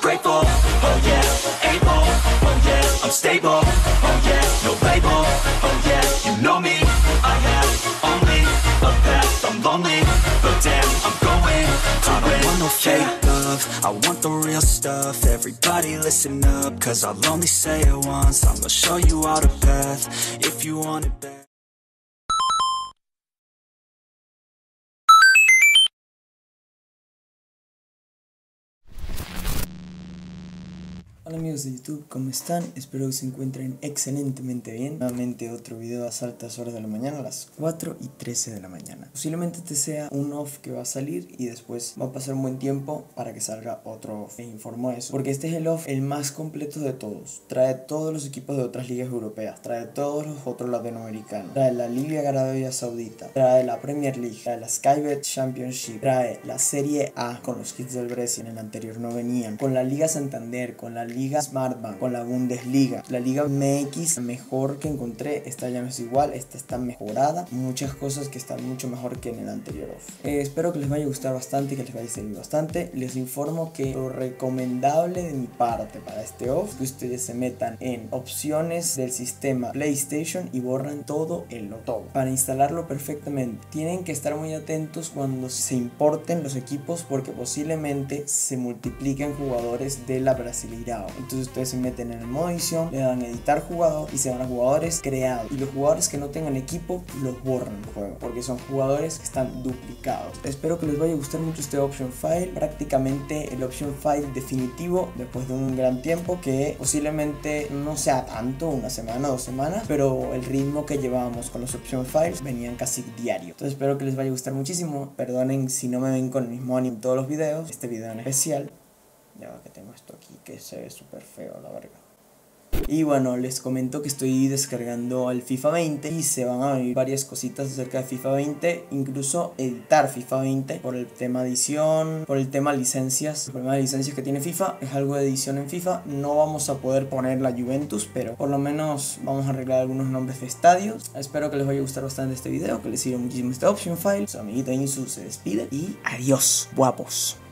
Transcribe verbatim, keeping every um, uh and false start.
grateful, oh yeah, able, oh yeah, I'm stable, oh yeah, no label, oh yeah, you know me, I have only a path, I'm lonely, but damn, I'm going to I don't want no fake love, I want the real stuff. Everybody listen up, cause I'll only say it once. I'm gonna show you all the path, if you want it bad. Hola amigos de YouTube, ¿cómo están? Espero que se encuentren excelentemente bien. Nuevamente otro video a altas horas de la mañana, a las cuatro y trece de la mañana. Posiblemente este sea un off que va a salir y después va a pasar un buen tiempo para que salga otro off. Me informo eso, porque este es el off el más completo de todos. Trae todos los equipos de otras ligas europeas, trae todos los otros latinoamericanos, trae la Liga de Arabia Saudita, trae la Premier League, trae la Skybet Championship, trae la Serie A con los kits del Brescia, en el anterior no venían, con la Liga Santander, con la Liga Smartbank, con la Bundesliga, la Liga M X, la mejor que encontré. Esta ya no es igual, esta está mejorada, muchas cosas que están mucho mejor que en el anterior off. Eh, espero que les vaya a gustar bastante, que les vaya a servir bastante. Les informo que lo recomendable de mi parte para este off es que ustedes se metan en opciones del sistema PlayStation y borran todo el todo para instalarlo perfectamente. Tienen que estar muy atentos cuando se importen los equipos, porque posiblemente se multipliquen jugadores de la Brasileirao. Entonces ustedes se meten en el modo edición, le dan editar jugador y se van a jugadores creados, y los jugadores que no tengan equipo los borran del juego porque son jugadores que están duplicados. Espero que les vaya a gustar mucho este option file, prácticamente el option file definitivo después de un gran tiempo, que posiblemente no sea tanto, una semana, dos semanas, pero el ritmo que llevábamos con los option files venían casi diario. Entonces espero que les vaya a gustar muchísimo. Perdonen si no me ven con el mismo ánimo en todos los videos, este video en especial. Ya va que tengo esto aquí que se ve súper feo, la verga. Y bueno, les comento que estoy descargando el FIFA veinte y se van a venir varias cositas acerca de FIFA veinte, incluso editar FIFA veinte por el tema edición, por el tema licencias. El problema de licencias que tiene FIFA es algo de edición en FIFA. No vamos a poder poner la Juventus, pero por lo menos vamos a arreglar algunos nombres de estadios. Espero que les vaya a gustar bastante este video, que les sirva muchísimo este option file. Su amiguito Insu se despide y adiós, guapos.